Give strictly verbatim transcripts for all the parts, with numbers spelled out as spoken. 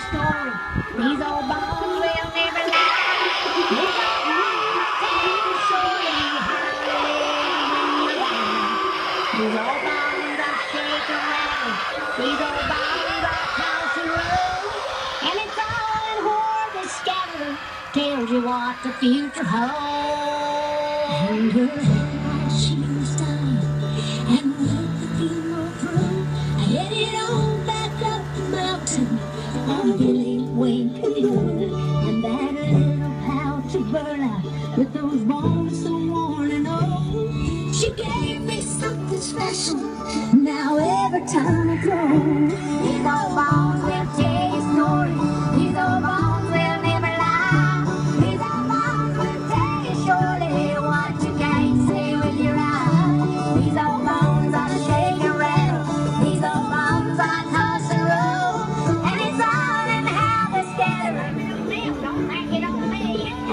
story. These old bones will never lie. These old bones will tell you surely how to live when you die. These old bones are shake and rattle. These old bones are toss and roll. And it's all in where they scatter. Tells you what the future holds. And her head while she was dying, and with the funeral through, I headed on back up the mountain on Billy Wayne canoe. And that little pouch of burlap with those bones so worn and old, she gave me something special. Now every time I throw, these old bones will tell you stories. These old bones will never lie. These old bones will tell you surely what you can't say with your eyes. These old bones are to shake and rattle. These old bones are toss and roll. And it's all in how they scatter. Don't make it on me.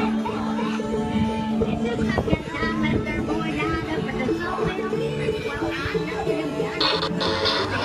It's just like that time that their boy died up at the sawmill. Well, I know you got it.